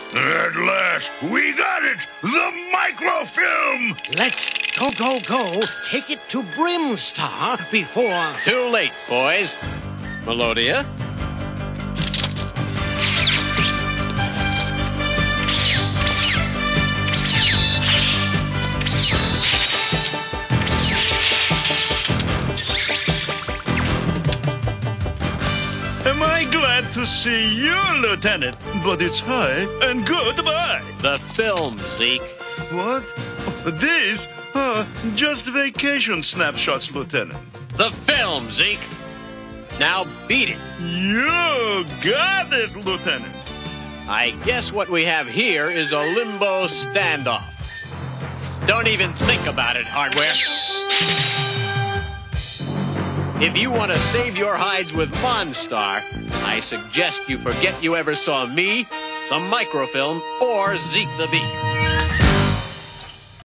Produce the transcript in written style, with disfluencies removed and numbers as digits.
At last, we got it! The microfilm! Let's go. Take it to Brimstar before... Too late, boys. Melodia? Am I glad to see you, Lieutenant? But it's hi and goodbye. The film, Zeke. What? These? Just vacation snapshots, Lieutenant. The film, Zeke. Now beat it. You got it, Lieutenant. I guess what we have here is a limbo standoff. Don't even think about it, Hardware. If you want to save your hides with Monstar, I suggest you forget you ever saw me, the microfilm, or Zeke the Beak.